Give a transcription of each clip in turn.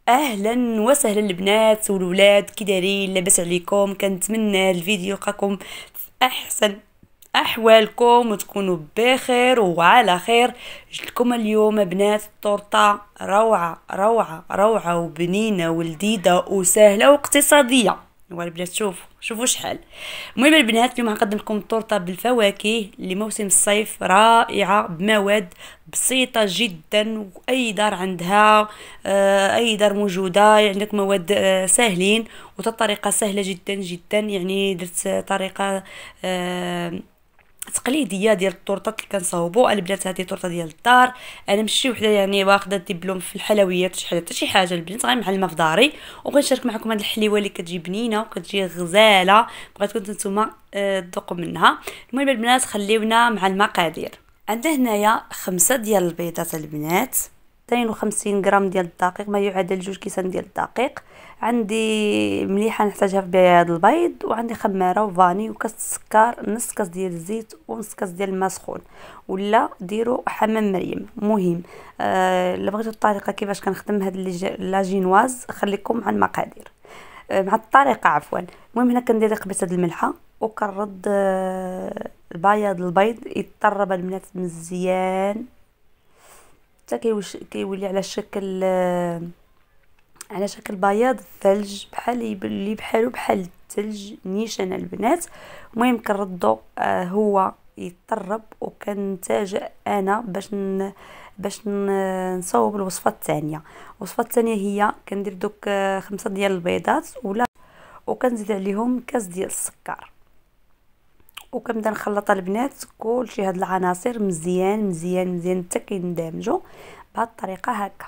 اهلا وسهلا البنات والولاد، كي دايرين؟ لاباس عليكم؟ كنتمنى الفيديو يلقاكم في احسن احوالكم وتكونوا بخير وعلى خير. جبتلكم اليوم بنات طورطه روعه روعه روعه وبنينه ولذيذه وسهله واقتصاديه. البنات شوفوا شحال. المهم البنات اليوم غنقدم لكم طورطه بالفواكه لموسم الصيف، رائعه بمواد بسيطه جدا، واي دار عندها اي دار موجوده. يعني عندك مواد ساهلين وطريقه سهله جدا جدا. يعني درت طريقه تقليديه ديال الطورطات اللي كنصاوبوا البنات. هذه طورطه ديال الدار، انا ماشي وحده يعني واخده دبلوم في الحلويات شي حاجه البنات، غير معلمه في داري. وغنشارك معكم هذه الحليوه اللي كتجي بنينه وكتجي غزاله، بغيتكم نتوما تذوقوا منها. المهم البنات خليونا مع المقادير. عندنا هنايا 5 ديال البيضات البنات، 52 غرام ديال الدقيق ما يعادل 2 كيسان ديال الدقيق. عندي مليحه نحتاجها في بياض البيض، وعندي خماره وفاني وكاس السكر، نص كاس ديال الزيت ونص كاس ديال الماء سخون، ولا ديروا حمام مريم. مهم الا بغيتوا الطريقه كيفاش كنخدم هاد لاجينواز خليكم مع المقادير، مع الطريقه عفوا. المهم هنا كندير قبيصه الملحه وكنرد البياض البيض يطرب البنات مزيان حتى كيولي على شكل بياض الثلج، بحال بحالو بحال الثلج نيشان البنات. المهم كنردو هو يطرب، وكنتاجئ انا باش نصاوب الوصفه الثانيه. الوصفه الثانيه هي كندير دوك 5 ديال البيضات وكنزيد عليهم كاس ديال السكر، وكنبدا نخلط البنات كلشي هاد العناصر مزيان مزيان مزيان حتى كيندمجوا بهاد الطريقه هكا.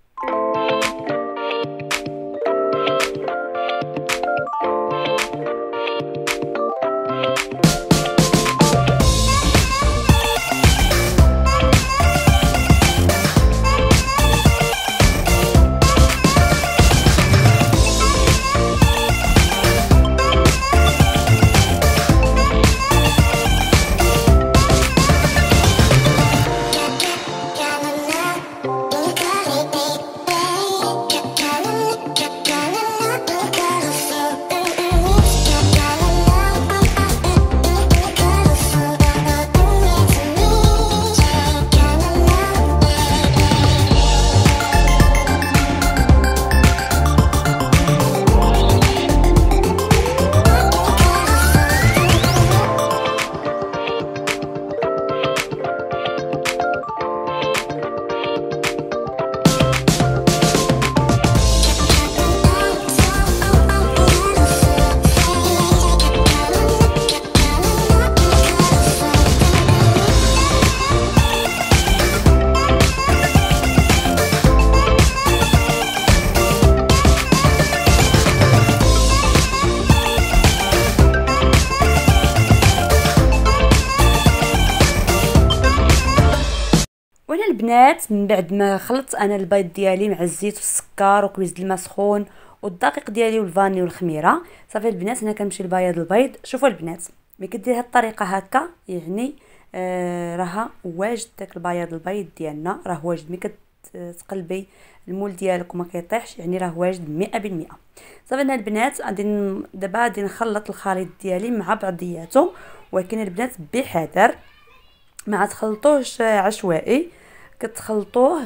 وانا البنات من بعد ما خلطت انا البيض ديالي مع الزيت والسكر وكويس الماء سخون والدقيق ديالي والفاني والخميره، صافي البنات انا كنمشي لبياض البيض. شوفوا البنات ملي كدير هاد الطريقه هكا يعني راها واجد داك البياض البيض ديالنا راه واجد. ملي كتقلبي المول ديالك وما كيطيحش يعني راه واجد 100%. صافي انا البنات دابا غادي نخلط الخليط ديالي مع بعضياته، ولكن البنات بحذر ما تخلطوش عشوائي، كتخلطوه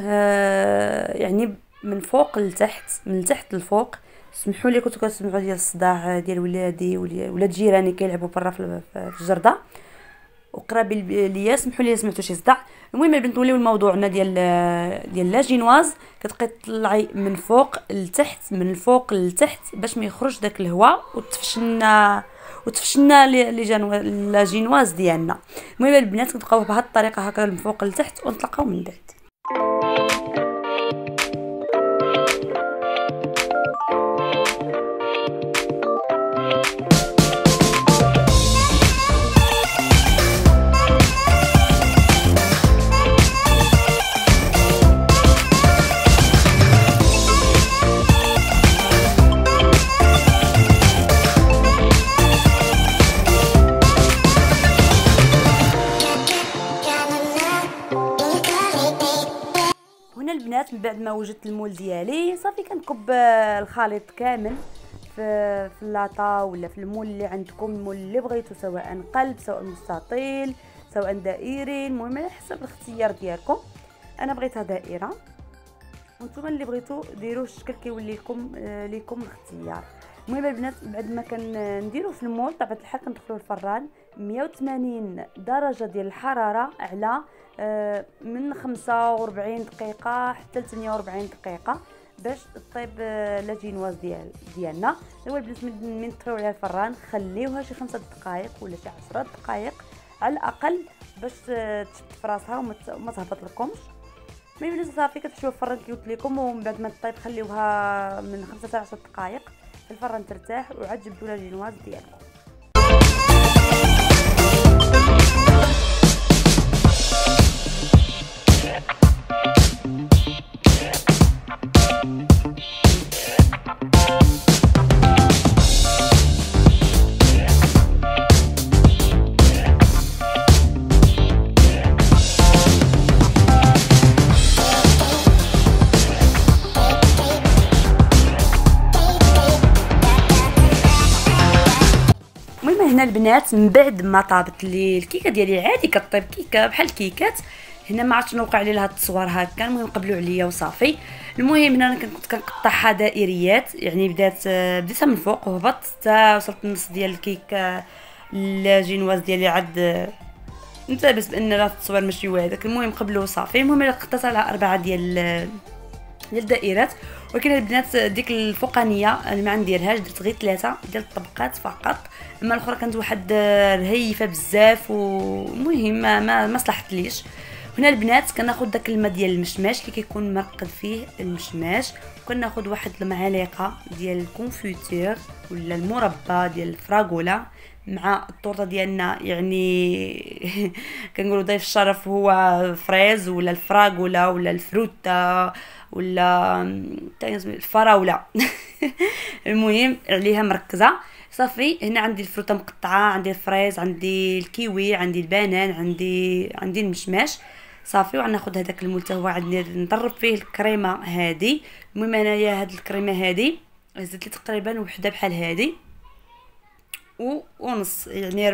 يعني من فوق لتحت، من تحت لفوق. سمحوا لي كنتو كتسمعوا ديال الصداع ديال ولادي ولاد جيراني كيلعبوا برا في الجرده وقرابي ليا، سمحوا لي سمعتوا شي صداع. المهم البنت نوليو لموضوعنا ديال لاجينواز. كتبقاي تطلعي من فوق لتحت من فوق لتحت باش ما يخرج داك الهواء وتفشلنا لاجينواز ديالنا. المهم البنات كنبقاو بهذه الطريقه هكا من فوق لتحت ونطلقاو من بعد. بعد ما وجدت المول ديالي صافي كنكب الخليط كامل في اللاطه ولا في المول اللي عندكم، المول اللي بغيتو، سواء قلب سواء مستطيل سواء دائري، المهم على حسب الاختيار ديالكم. انا بغيتها دائره، وانتم اللي بغيتو ديروا الشكل كيولي لكم الاختيار. المهم البنات بعد ما كنديروا في المول طبعا الحال كندخلوا الفران 180 درجه ديال الحراره على من 45 دقيقه حتى ل 48 دقيقه باش طيب لا جينواز ديالنا. هو البنات من تطفيو عليها الفران خليوها شي 5 دقائق ولا شي 10 دقائق على الاقل باش تشد في راسها وما تهبط لكمش. مي بنات صافي كتحشوها في الفران كيقلت لكم، ومن بعد ما طيب خليوها من 5 حتى 10 دقائق في الفران ترتاح، وعاد جبدوا لا جينواز ديالكم. هنا البنات من بعد ما طابت لي الكيكه ديالي عادي كطيب كيكه بحال الكيكات، هنا ما عرفتش نوقع لي لها التصوير هكا، المهم قبلوا عليا وصافي. المهم هنا انا كنت كنقطعها دائريات، يعني بديتها من فوق وهبطت حتى وصلت النص ديال الكيك الجينواز ديالي، عاد نتلبس بان راه التصوير ماشي هو هذاك. المهم قبلوا وصافي. المهم قطعت على 4 ديال الدائرات، ولكن البنات ديك الفوقانيه انا ما نديرهاش، درت غير 3 ديال الطبقات فقط، اما الاخرى كانت واحد رهيفه بزاف والمهم ما صلحتليش. هنا البنات كناخذ داك الماء ديال المشماش اللي كيكون مرقد فيه المشماش، وكناخذ واحد المعلقه ديال الكونفيتور ولا المربى ديال الفراغولا مع الطورطه ديالنا، يعني كنقولوا ضيف الشرف هو فريز ولا الفراغولا ولا الفروتا ولا الفراوله المهم عليها مركزه صافي. هنا عندي الفروته مقطعه، عندي الفريز، عندي الكيوي، عندي البنان، عندي المشماش صافي. وغناخذ هذاك المول حتى هو عندي نضرب فيه الكريمه هذه. المهم انايا هاد الكريمه هذه هزت لي تقريبا وحده بحال هذه ونص، يعني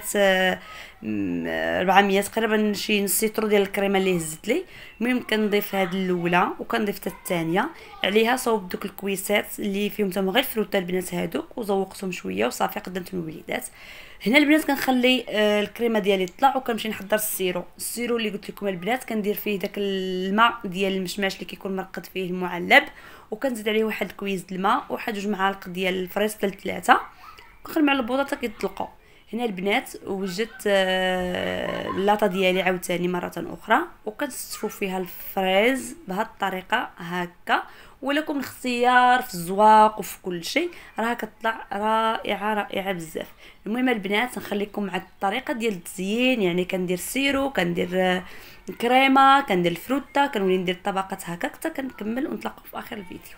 400 تقريبا، شي نص لتر ديال الكريمه اللي هزت لي. المهم كنضيف هاد الاولى وكنضيف حتى الثانيه عليها، صوب دوك الكويسات اللي فيهم تما غير الفروته البنات هادوك وزوقتهم شويه وصافي قدمت الوليدات. هنا البنات كنخلي الكريمه ديالي تطلع وكنمشي نحضر السيرو اللي قلت لكم البنات، كندير فيه داك الماء ديال المشماش اللي كيكون مرقد فيه المعلب، وكنزيد عليه واحد الكويس د الماء وواحد 2 معالق ديال الفريز حتى 3، كنخلي مع البوطه كيطلقوا. هنا البنات وجدت اللاطه ديالي عاوتاني مره اخرى، وكنستفوا فيها الفريز بهذه الطريقه هكا، ولكم الاختيار في الزواق وفي كل شيء، راها كتطلع رائعه بزاف. المهم البنات نخليكم مع الطريقه ديال التزيين، يعني كندير سيرو، كندير كريمه، كندير الفروته، كنولي ندير طبقات هكا حتى كنكمل ونتلاقاو في اخر الفيديو.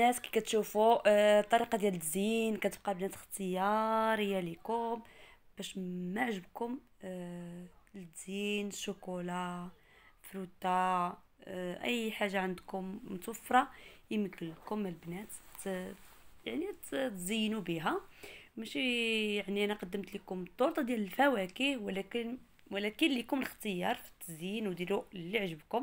البنات كي كتشوفوا الطريقه ديال التزيين كتبقى البنات اختياريه ليكم باش ما عجبكم التزيين شوكولا فروتا اي حاجه عندكم متوفره يمكن لكم البنات يعني تزينوا بها. ماشي يعني انا قدمت لكم الطورطه ديال الفواكه، ولكن لكم الاختيار في التزيين وديروا اللي عجبكم.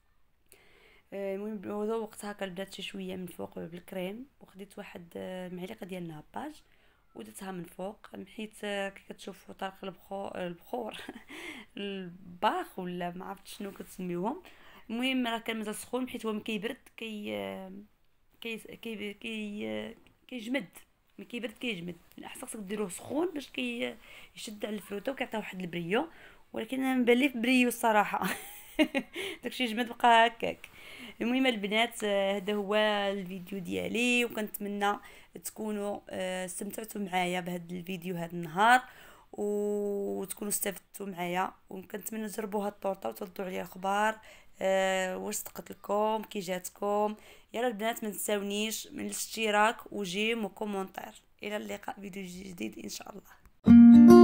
المهم ذوقت هكا البنات شي شويه من فوق بالكريم، وخديت واحد معلقه ديال الناباج ودرتها من فوق، حيت كي كتشوفوا طرق البخور الباخ ولا ما عرفت شنو كتسميوهم. المهم راه كان مازال سخون حيت هو ملي كيبرد كي كي كي كيجمد. ملي كيبرد كيجمد، الاحسن خصك ديروه سخون باش يشد على الفروته وكيعطي واحد البريو، ولكن انا مبان لي في بريو الصراحه. داكشي جمد بقى هكاك. المهم البنات هذا هو الفيديو ديالي، وكنتمنى تكونوا استمتعتوا معايا بهذا الفيديو هذا النهار، وتكونوا استفدتوا معايا، وكنتمنى تجربوا هاد الطورطه وتردوا عليا اخبار واش صدقت لكم كي جاتكم. يلا البنات ما تنساونيش من الاشتراك وجيم وكومونتير. الى اللقاء فيديو جديد ان شاء الله.